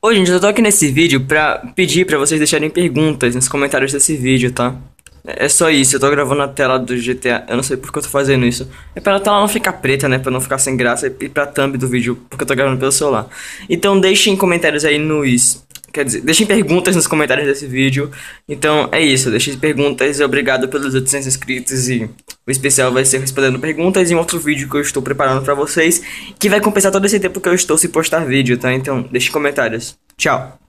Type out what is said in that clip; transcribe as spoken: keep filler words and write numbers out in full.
Oi, gente, eu tô aqui nesse vídeo pra pedir pra vocês deixarem perguntas nos comentários desse vídeo, tá? É é só isso, eu tô gravando a tela do G T A, eu não sei por que eu tô fazendo isso. É pra tela não ficar preta, né, pra não ficar sem graça e pra thumb do vídeo, porque eu tô gravando pelo celular. Então deixem comentários aí nos... Quer dizer, deixem perguntas nos comentários desse vídeo. Então é isso, deixem perguntas e obrigado pelos oitocentos inscritos e o especial vai ser respondendo perguntas em outro vídeo que eu estou preparando pra vocês, que vai compensar todo esse tempo que eu estou sem postar vídeo, tá? Então deixem comentários. Tchau!